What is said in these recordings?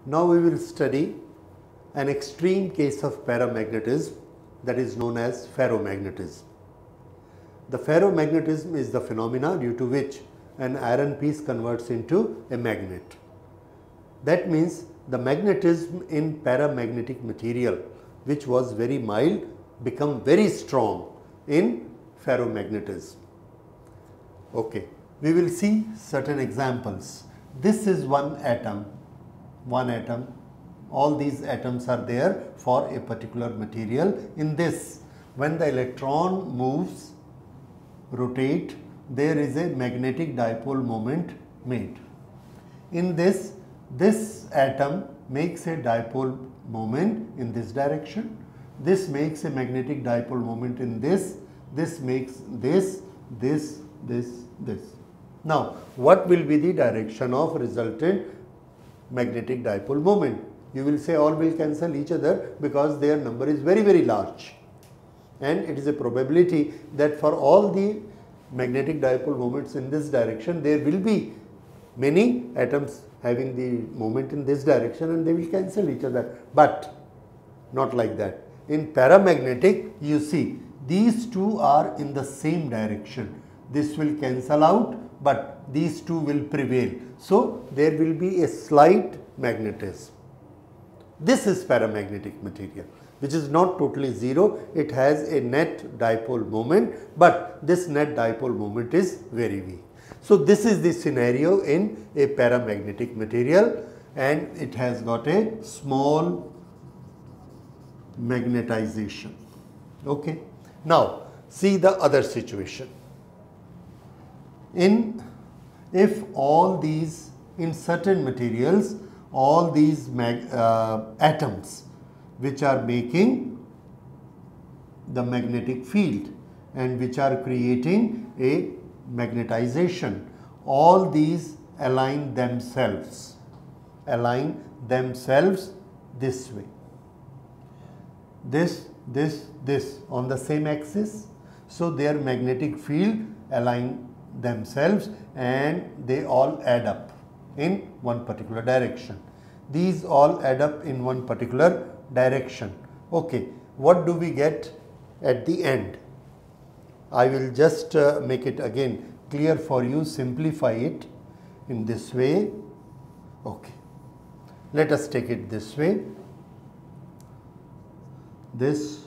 Now we will study an extreme case of paramagnetism that is known as ferromagnetism. The ferromagnetism is the phenomena due to which an iron piece converts into a magnet. That means the magnetism in paramagnetic material, which was very mild, become very strong in ferromagnetism. Okay, we will see certain examples. This is one atom. All these atoms are there for a particular material. In this, when the electron moves, rotate, there is a magnetic dipole moment made. In this atom makes a dipole moment in this direction. This makes a magnetic dipole moment in this. This makes this. Now, what will be the direction of resultant magnetic dipole moment? You will say all will cancel each other because their number is very, very large. And it is a probability that for all the magnetic dipole moments in this direction, there will be many atoms having the moment in this direction and they will cancel each other. But not like that. In paramagnetic, you see these two are in the same direction. This will cancel out, but these two will prevail. So there will be a slight magnetism. This is paramagnetic material, which is not totally zero. It has a net dipole moment, but this net dipole moment is very weak. So this is the scenario in a paramagnetic material, and it has got a small magnetization. Okay. Now see the other situation. If all these, in certain materials, all these atoms which are making the magnetic field and which are creating a magnetization, all these align themselves this way. This on the same axis. So their magnetic field align themselves and they all add up in one particular direction. These all add up in one particular direction. Okay, what do we get at the end? I will just make it again clear for you, simplify it in this way. Okay, let us take it this way. This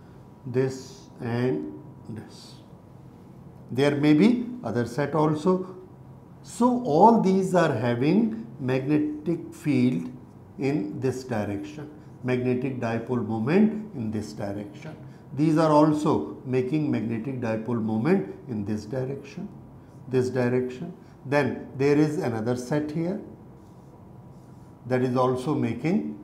and this. There may be other set also. So all these are having magnetic field in this direction, magnetic dipole moment in this direction. These are also making magnetic dipole moment in this direction. Then there is another set here that is also making.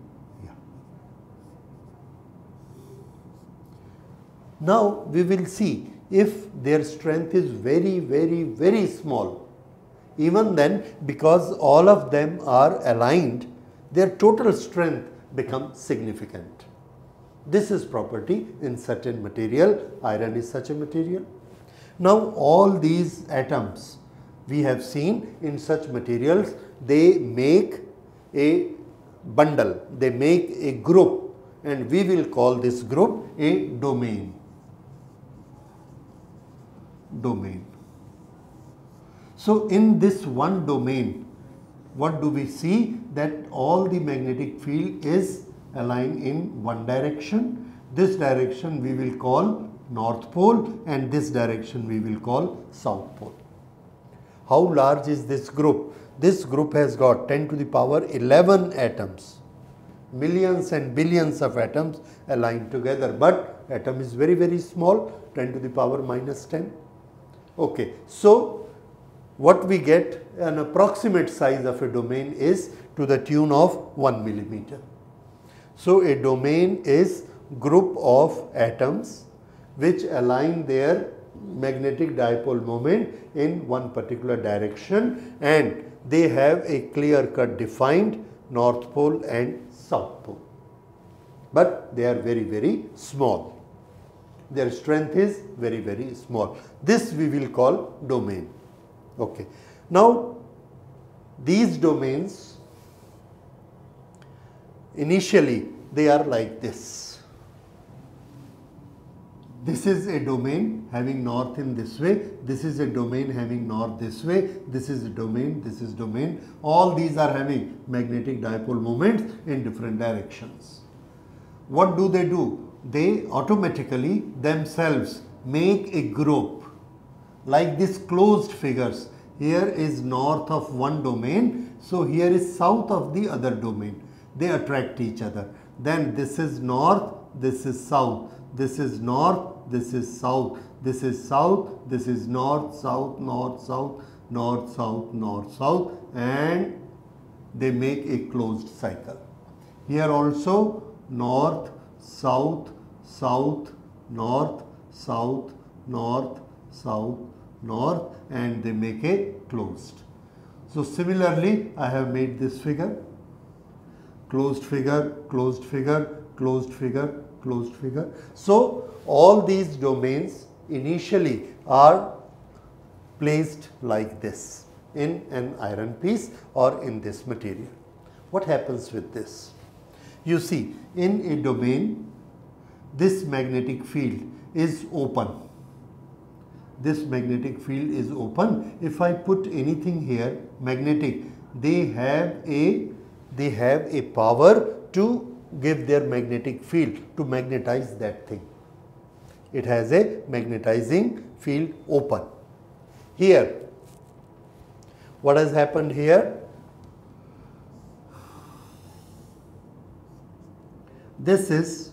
Now we will see if their strength is very, very, very small. Even then, because all of them are aligned, their total strength becomes significant. This is property in certain material. Iron is such a material. Now all these atoms we have seen in such materials, they make a bundle, they make a group, and we will call this group a domain. So in this one domain, what do we see? That all the magnetic field is aligned in one direction. This direction we will call North Pole and this direction we will call South Pole. How large is this group? This group has got 10 to the power 11 atoms. Millions and billions of atoms aligned together, but atom is very, very small, 10 to the power minus 10. Okay, so what we get, an approximate size of a domain is to the tune of 1 millimeter. So a domain is group of atoms which align their magnetic dipole moment in one particular direction and they have a clear-cut defined North Pole and South Pole. But they are very, very small. Their strength is very, very small. This we will call domain. Okay. Now, these domains initially they are like this. This is a domain having north in this way, this is a domain having north this way, this is a domain, this is domain. All these are having magnetic dipole moments in different directions. What do? They automatically themselves make a group like this closed figures. Here is north of one domain, so here is south of the other domain. They attract each other. Then this is north, this is south, this is north, this is south, this is south, this is north, south, north, south, north, south, north, south, and they make a closed cycle. Here also north, south, south, north, south, north, south, north, and they make a closed. So similarly, I have made this figure, closed figure, closed figure, closed figure, closed figure. So all these domains initially are placed like this in an iron piece or in this material. What happens with this? You see, in a domain, this magnetic field is open. This magnetic field is open. If I put anything here magnetic, they have a power to give their magnetic field, to magnetize that thing. It has a magnetizing field open. Here, what has happened here? This is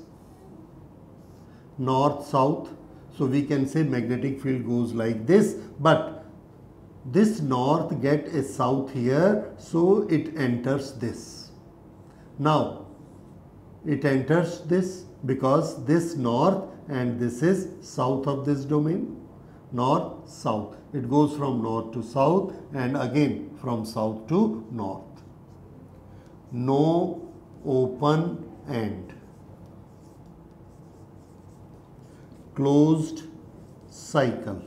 north, south. So we can say magnetic field goes like this, but this north get a south here, so it enters this. Now, it enters this because this north and this is south of this domain, north, south. It goes from north to south and again from south to north. No open end. Closed cycle.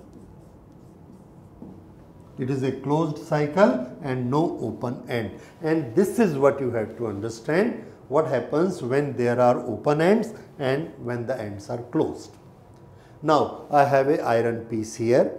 It is a closed cycle and no open end. And this is what you have to understand, what happens when there are open ends and when the ends are closed. Now, I have an iron piece here.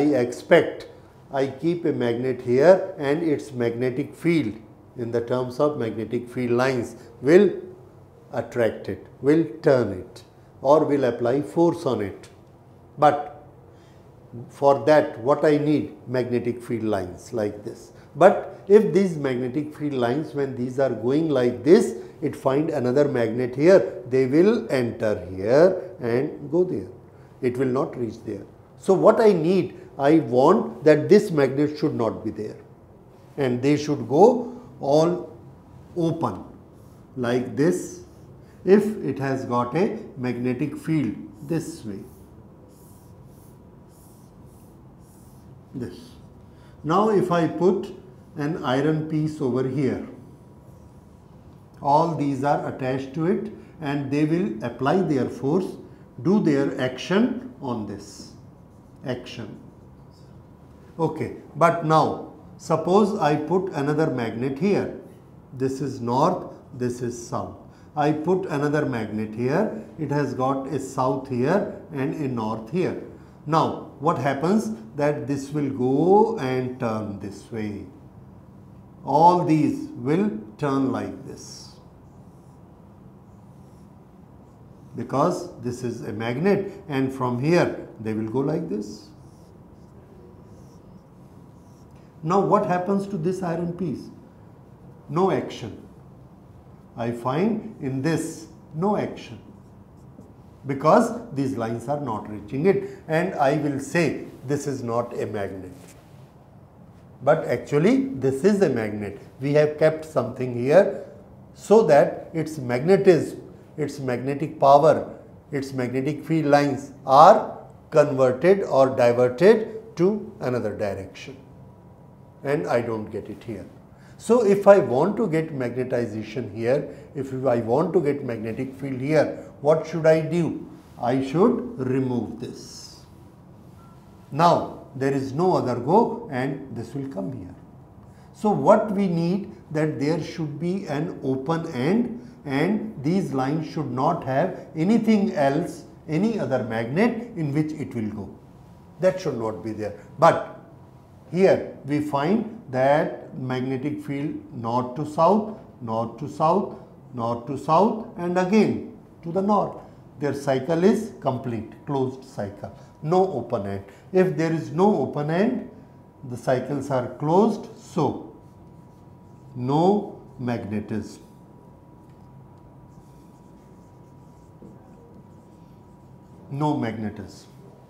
I keep a magnet here and its magnetic field, in the terms of magnetic field lines, will attract it, will turn it, or will apply force on it. But for that, what I need? Magnetic field lines like this. But if these magnetic field lines, when these are going like this, it find another magnet here, they will enter here and go there. It will not reach there. So what I need? I want that this magnet should not be there and they should go all open like this if it has got a magnetic field this way. This. Now if I put an iron piece over here, all these are attached to it and they will apply their force, do their action on this. Action. Okay, but now suppose I put another magnet here. This is north, this is south. I put another magnet here. It has got a south here and a north here. Now what happens? That this will go and turn this way. All these will turn like this, because this is a magnet and from here they will go like this. Now what happens to this iron piece? No action. I find in this no action, because these lines are not reaching it, and I will say this is not a magnet. But actually this is a magnet. We have kept something here so that its magnetism, its magnetic power, its magnetic field lines are converted or diverted to another direction, and I don't get it here. So if I want to get magnetization here, if I want to get magnetic field here, what should I do? I should remove this. Now there is no other go and this will come here. So what we need, that there should be an open end, and these lines should not have anything else, any other magnet in which it will go. That should not be there. But here we find that magnetic field north to south, north to south, north to south, and again to the north. Their cycle is complete, closed cycle, no open end. If there is no open end, the cycles are closed, so no magnetism. No magnetism.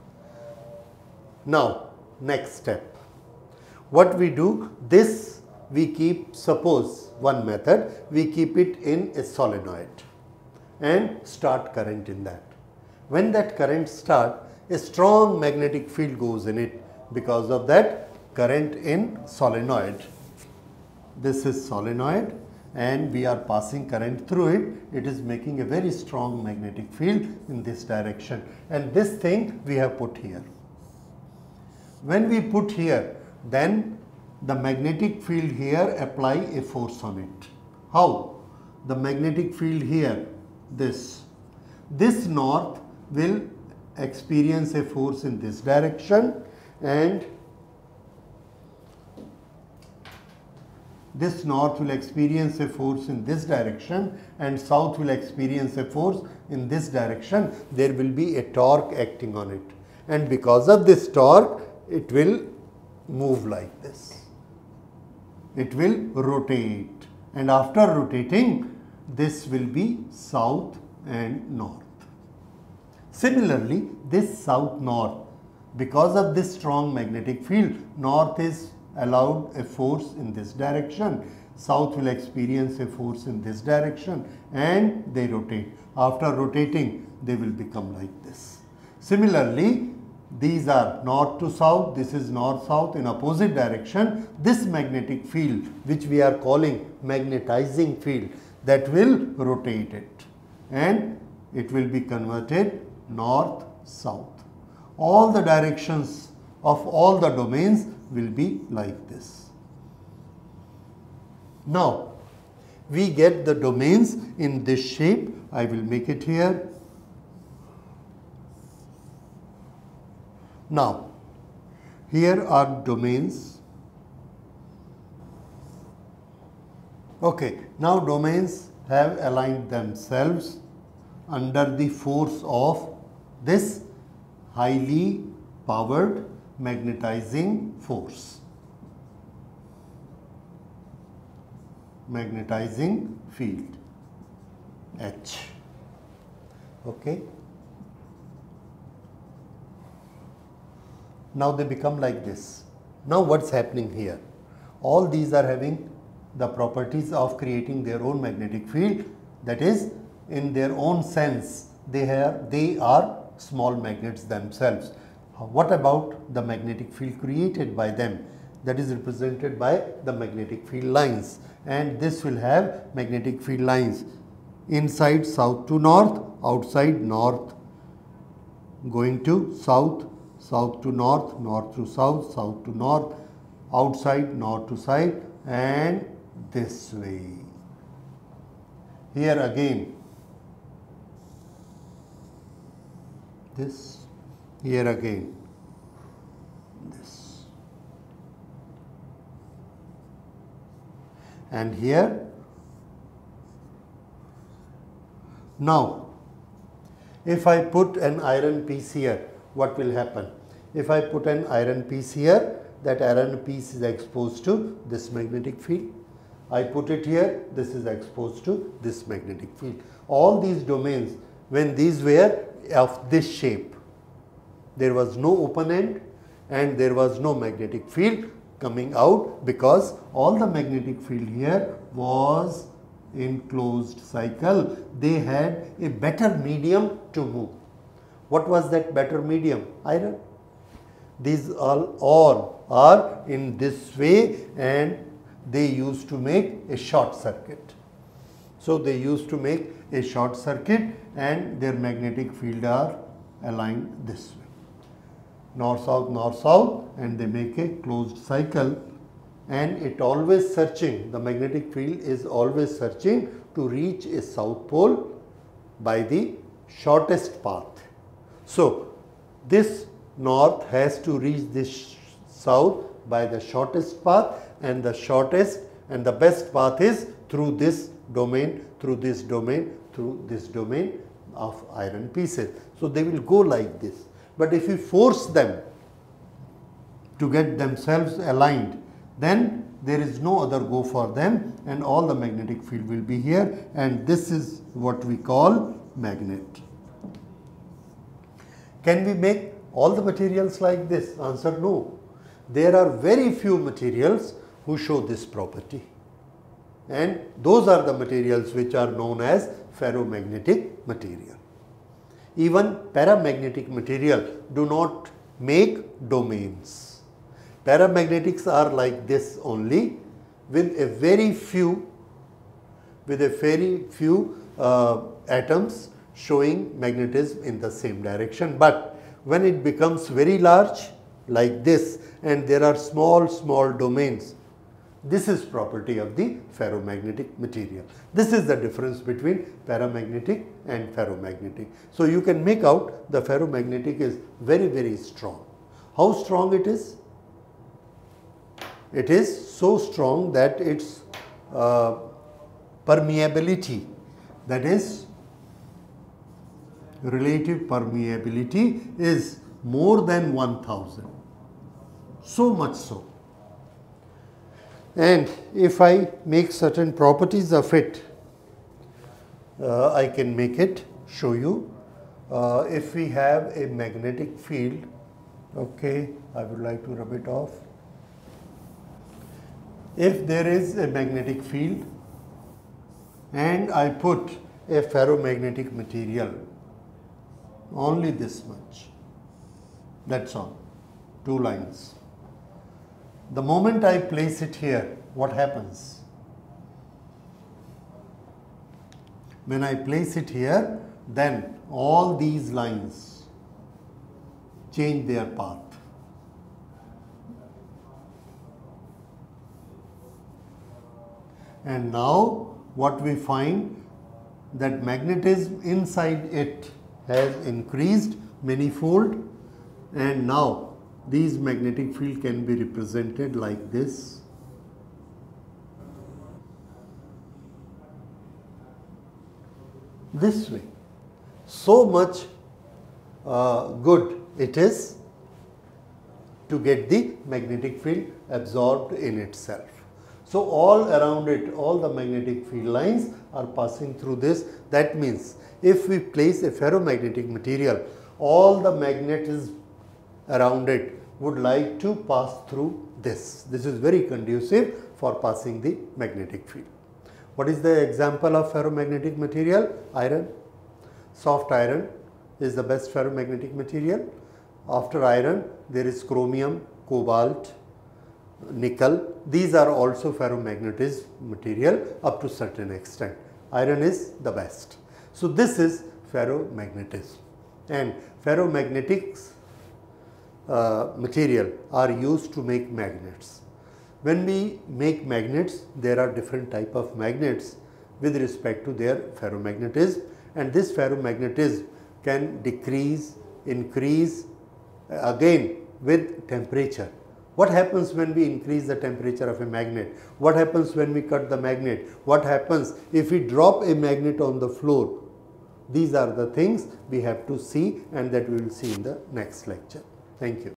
Now, next step. What we do, this we keep, suppose one method, we keep it in a solenoid and start current in that. When that current starts, a strong magnetic field goes in it because of that current in solenoid. This is solenoid and we are passing current through it. It is making a very strong magnetic field in this direction, and this thing we have put here. When we put here, then the magnetic field here apply a force on it. How? The magnetic field here, this north will experience a force in this direction, and this north will experience a force in this direction, and south will experience a force in this direction. There will be a torque acting on it, and because of this torque, it will move like this. It will rotate, and after rotating, this will be south and north. Similarly, this south-north, because of this strong magnetic field, north is allowed a force in this direction, south will experience a force in this direction, and they rotate. After rotating, they will become like this. Similarly, these are north to south, this is north-south in opposite direction. This magnetic field, which we are calling magnetizing field, that will rotate it, and it will be converted north-south. All the directions of all the domains will be like this. Now, we get the domains in this shape. I will make it here. Now, here are domains. Okay, now domains have aligned themselves under the force of this highly powered magnetizing force. Magnetizing field H. Okay. Now they become like this. Now what's happening here? All these are having the properties of creating their own magnetic field, that is, in their own sense, they are small magnets themselves. What about the magnetic field created by them? That is represented by the magnetic field lines, and this will have magnetic field lines inside south to north, outside north going to south, south to north, north to south, south to north, outside north to side, and this way. Here again this, here again this, and here. Now, if I put an iron piece here, what will happen? If I put an iron piece here, that iron piece is exposed to this magnetic field. I put it here, this is exposed to this magnetic field. All these domains, when these were of this shape, there was no open end and there was no magnetic field coming out, because all the magnetic field here was in closed cycle. They had a better medium to move. What was that better medium? Iron. These all are in this way, and they used to make a short circuit. So they used to make a short circuit, and their magnetic field are aligned this way, north south, and they make a closed cycle, and it always searching, the magnetic field is always searching to reach a south pole by the shortest path. So this north has to reach this south by the shortest path, and the shortest and the best path is through this domain, through this domain, through this domain of iron pieces. So they will go like this. But if you force them to get themselves aligned, then there is no other go for them, and all the magnetic field will be here, and this is what we call magnet. Can we make all the materials like this? Answer no. There are very few materials who show this property, and those are the materials which are known as ferromagnetic material. Even paramagnetic material do not make domains. Paramagnetics are like this only, with a very few atoms showing magnetism in the same direction. But when it becomes very large like this, and there are small domains, this is property of the ferromagnetic material. This is the difference between paramagnetic and ferromagnetic. So you can make out the ferromagnetic is very strong. How strong it is? It is so strong that its permeability, that is relative permeability, is more than 1000. So much so. And if I make certain properties of it, I can make it show you. If we have a magnetic field, okay, I would like to rub it off. If there is a magnetic field and I put a ferromagnetic material, only this much, that's all, 2 lines. The moment I place it here, what happens? When I place it here, then all these lines change their path. And now what we find, that magnetism inside it has increased manifold, and now these magnetic field can be represented like this. This way. So much good it is to get the magnetic field absorbed in itself. So all around it, all the magnetic field lines are passing through this. That means if we place a ferromagnetic material, all the magnetism around it would like to pass through this. This is very conducive for passing the magnetic field. What is the example of ferromagnetic material? Iron. Soft iron is the best ferromagnetic material. After iron, there is chromium, cobalt, nickel. These are also ferromagnetic material up to certain extent. Iron is the best. So this is ferromagnetism, and ferromagnetics material are used to make magnets. When we make magnets, there are different type of magnets with respect to their ferromagnetism, and this ferromagnetism can decrease, increase again with temperature. What happens when we increase the temperature of a magnet? What happens when we cut the magnet? What happens if we drop a magnet on the floor? These are the things we have to see, and that we will see in the next lecture. Thank you.